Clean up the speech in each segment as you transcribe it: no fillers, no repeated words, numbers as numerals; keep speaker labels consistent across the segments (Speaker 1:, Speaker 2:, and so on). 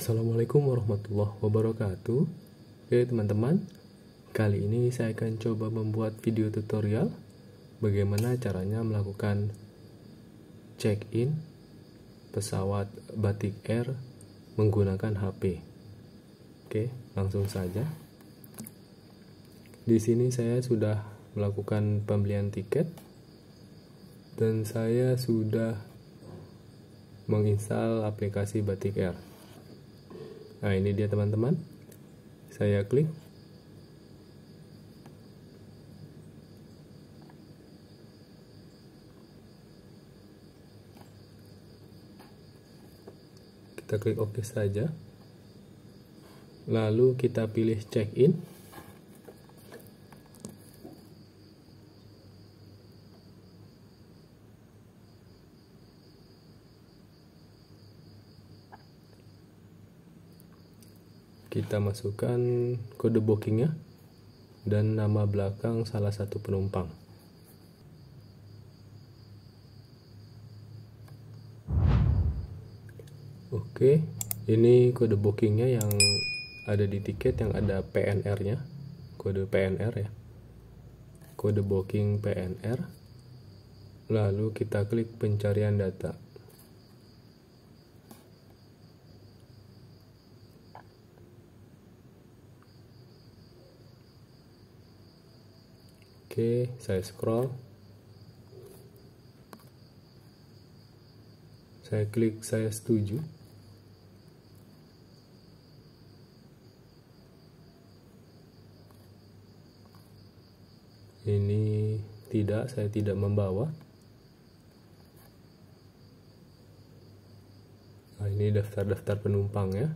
Speaker 1: Assalamualaikum warahmatullahi wabarakatuh. Oke teman-teman, kali ini saya akan coba membuat video tutorial bagaimana caranya melakukan check-in pesawat Batik Air menggunakan HP. Oke, langsung saja. Di sini saya sudah melakukan pembelian tiket dan saya sudah menginstal aplikasi Batik Air. Nah, ini dia teman-teman. Saya klik. Kita klik OK saja. Lalu kita pilih check-in. Kita masukkan kode bookingnya dan nama belakang salah satu penumpang. Oke, ini kode bookingnya yang ada di tiket, yang ada PNR-nya, kode PNR ya, kode booking PNR. Lalu kita klik pencarian data. Oke, saya scroll. Saya klik saya setuju. Ini tidak, saya tidak membawa. Nah, ini daftar-daftar penumpang ya.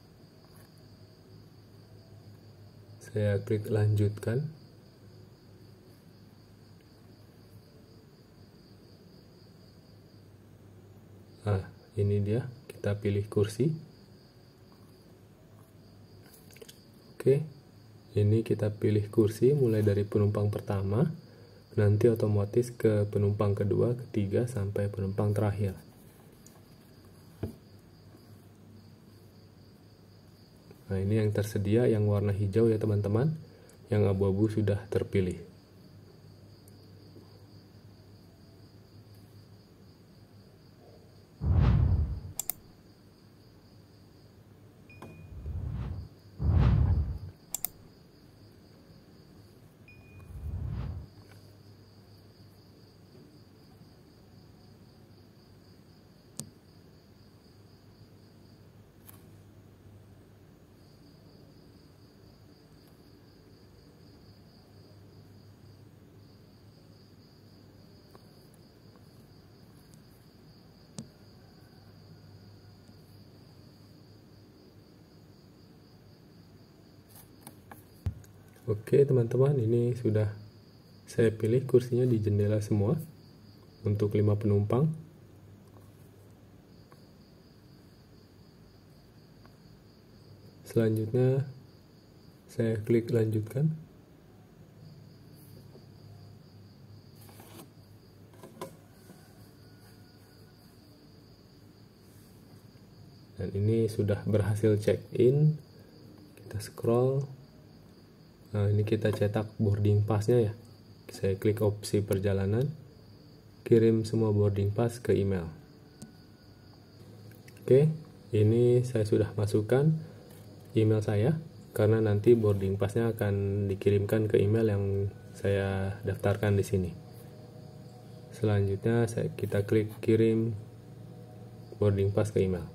Speaker 1: Saya klik lanjutkan. Nah, ini dia, kita pilih kursi. Oke, ini kita pilih kursi mulai dari penumpang pertama, nanti otomatis ke penumpang kedua, ketiga, sampai penumpang terakhir. Nah, ini yang tersedia yang warna hijau ya teman-teman, yang abu-abu sudah terpilih. Oke teman-teman, ini sudah saya pilih kursinya di jendela semua untuk 5 penumpang. Selanjutnya saya klik lanjutkan. Dan ini sudah berhasil check-in. Kita scroll. Nah, ini kita cetak boarding pass-nya ya. Saya klik opsi perjalanan, kirim semua boarding pass ke email. Oke, ini saya sudah masukkan email saya, karena nanti boarding pass-nya akan dikirimkan ke email yang saya daftarkan di sini. Selanjutnya kita klik kirim boarding pass ke email.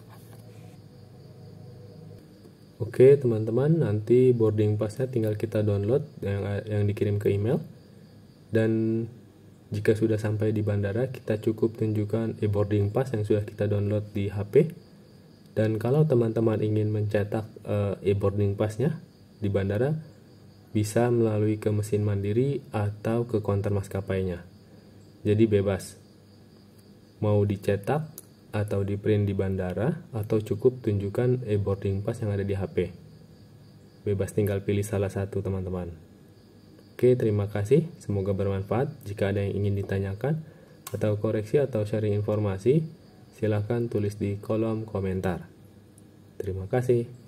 Speaker 1: Oke teman-teman, nanti boarding pass-nya tinggal kita download yang dikirim ke email. Dan jika sudah sampai di bandara, kita cukup tunjukkan e-boarding pass yang sudah kita download di HP. Dan kalau teman-teman ingin mencetak e-boarding pass-nya di bandara, bisa melalui ke mesin mandiri atau ke counter maskapainya. Jadi bebas, mau dicetak atau di print di bandara, atau cukup tunjukkan e-boarding pass yang ada di HP. Bebas, tinggal pilih salah satu teman-teman. Oke, terima kasih, semoga bermanfaat. Jika ada yang ingin ditanyakan atau koreksi atau sharing informasi, silahkan tulis di kolom komentar. Terima kasih.